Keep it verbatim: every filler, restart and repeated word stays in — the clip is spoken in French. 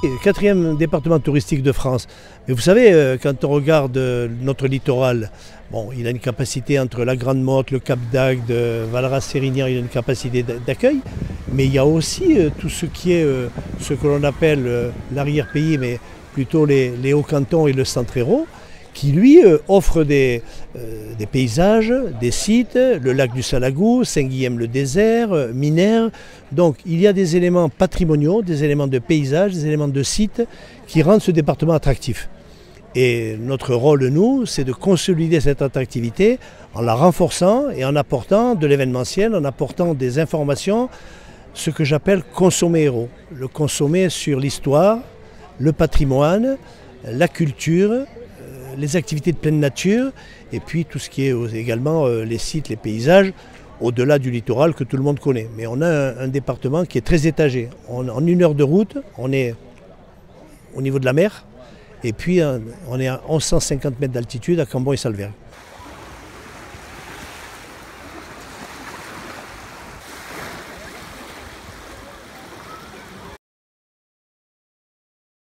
Quatrième département touristique de France. Mais vous savez, quand on regarde notre littoral, bon, il a une capacité entre la Grande Motte, le Cap d'Agde, Valras-Sérignan, il a une capacité d'accueil. Mais il y a aussi tout ce qui est ce que l'on appelle l'arrière-pays, mais plutôt les, les hauts-cantons et le centre-hérault, qui lui euh, offre des, euh, des paysages, des sites, le lac du Salagou, Saint-Guilhem-le-Désert, euh, Minères. Donc il y a des éléments patrimoniaux, des éléments de paysage, des éléments de sites qui rendent ce département attractif. Et notre rôle, nous, c'est de consolider cette attractivité en la renforçant et en apportant de l'événementiel, en apportant des informations, ce que j'appelle consommer héros. Le consommer sur l'histoire, le patrimoine, la culture, les activités de pleine nature et puis tout ce qui est également les sites, les paysages au-delà du littoral que tout le monde connaît. Mais on a un, un département qui est très étagé. On, en une heure de route, on est au niveau de la mer et puis on est à onze cent cinquante mètres d'altitude à Cambon et Salverne.